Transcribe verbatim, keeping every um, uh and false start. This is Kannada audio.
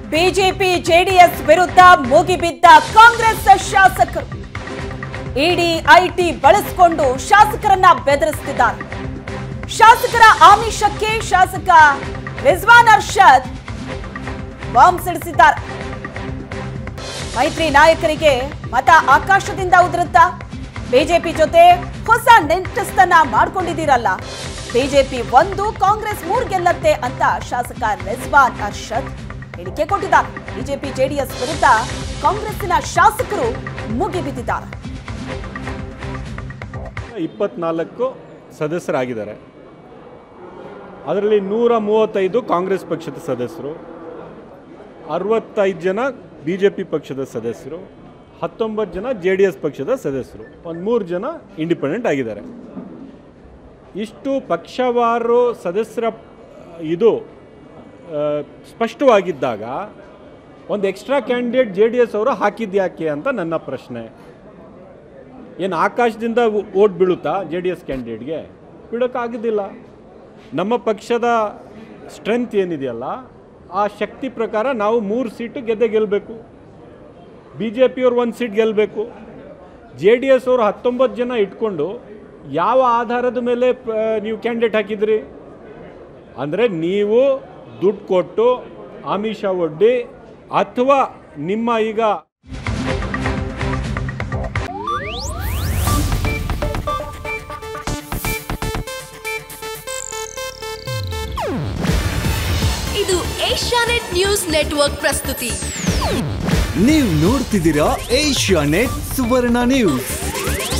ಬಿಜೆಪಿ ಜೆಡಿಎಸ್ ವಿರುದ್ಧ ಮುಗಿಬಿದ್ದ ಕಾಂಗ್ರೆಸ್ ಶಾಸಕರು ಇಡಿ ಐಟಿ ಬಳಸಿಕೊಂಡು ಶಾಸಕರನ್ನ ಬೆದರಿಸುತ್ತಿದ್ದಾರೆ. ಶಾಸಕರ ಆಮಿಷಕ್ಕೆ ಶಾಸಕ ರಿಜ್ವಾನ್ ಅರ್ಷದ್ ಬಾಂಬ್ ಸಿಡಿಸಿದ್ದಾರೆ. ಮೈತ್ರಿ ನಾಯಕರಿಗೆ ಮತ ಆಕಾಶದಿಂದ ಉದುರುತ್ತಾ? ಬಿಜೆಪಿ ಜೊತೆ ಹೊಸ ನೆಂಟಸ್ತನ ಮಾಡ್ಕೊಂಡಿದ್ದೀರಲ್ಲ, ಬಿಜೆಪಿ ಒಂದು ಕಾಂಗ್ರೆಸ್ ಮೂರು ಗೆಲ್ಲತ್ತೆ ಅಂತ ಶಾಸಕ ರಿಜ್ವಾನ್ ಅರ್ಷದ್ ಹೇಳಿಕೆ ಕೊಟ್ಟಿದ್ದಾರೆ. ಬಿಜೆಪಿ ಜೆಡಿಎಸ್ ವಿರುದ್ಧ ಕಾಂಗ್ರೆಸ್ಸಿನ ಶಾಸಕರು ಮುಗಿಬಿದ್ದಿದ್ದಾರೆ. ಇಪ್ಪತ್ನಾಲ್ಕು ಸದಸ್ಯರಾಗಿದ್ದಾರೆ. ಅದರಲ್ಲಿ ನೂರ ಮೂವತ್ತೈದು ಕಾಂಗ್ರೆಸ್ ಪಕ್ಷದ ಸದಸ್ಯರು, ಅರವತ್ತೈದು ಜನ ಬಿ ಜೆ ಪಿ ಪಕ್ಷದ ಸದಸ್ಯರು, ಹತ್ತೊಂಬತ್ತು ಜನ ಜೆ ಡಿ ಎಸ್ ಪಕ್ಷದ ಸದಸ್ಯರು, ಒಂದು ಮೂರು ಜನ ಇಂಡಿಪೆಂಡೆಂಟ್ ಆಗಿದ್ದಾರೆ. ಇಷ್ಟು ಪಕ್ಷವಾರು ಸದಸ್ಯರ ಇದು ಸ್ಪಷ್ಟವಾಗಿದ್ದಾಗ ಒಂದು extra candidate J D S ಅವರು ಹಾಕಿದ್ಯಾಕೆ ಅಂತ ನನ್ನ ಪ್ರಶ್ನೆ. ಏನು ಆಕಾಶದಿಂದ ಓಟ್ ಬೀಳುತ್ತಾ ಜೆ ಡಿ ಎಸ್ ಕ್ಯಾಂಡಿಡೇಟ್ಗೆ? ಬೀಳೋಕ್ಕಾಗೋದಿಲ್ಲ. ನಮ್ಮ ಪಕ್ಷದ ಸ್ಟ್ರೆಂತ್ ಏನಿದೆಯಲ್ಲ, ಆ ಶಕ್ತಿ ಪ್ರಕಾರ ನಾವು ಮೂರು ಸೀಟು ಗೆದ್ದೆ ಗೆಲ್ಲಬೇಕು. ಬಿ ಜೆ ಪಿಯವ್ರು ಒಂದು ಸೀಟ್ ಗೆಲ್ಲಬೇಕು. ಜೆ ಡಿ ಎಸ್ ಅವರು ಹತ್ತೊಂಬತ್ತು ಜನ ಇಟ್ಕೊಂಡು ಯಾವ ಆಧಾರದ ಮೇಲೆ ನೀವು ಕ್ಯಾಂಡಿಡೇಟ್ ಹಾಕಿದ್ರಿ? ಅಂದರೆ ನೀವು ದುಡ್ಡು ಕೊಟ್ಟು ಆಮಿಷ ಒಡ್ಡಿ ಅಥವಾ ನಿಮ್ಮ ಈಗ ಇದು ಏಷ್ಯಾನೆಟ್ ನ್ಯೂಸ್ ನೆಟ್ವರ್ಕ್ ಪ್ರಸ್ತುತಿ. ನೀವು ನೋಡ್ತಿದ್ದೀರಾ ಏಷ್ಯಾನೆಟ್ ಸುವರ್ಣ ನ್ಯೂಸ್.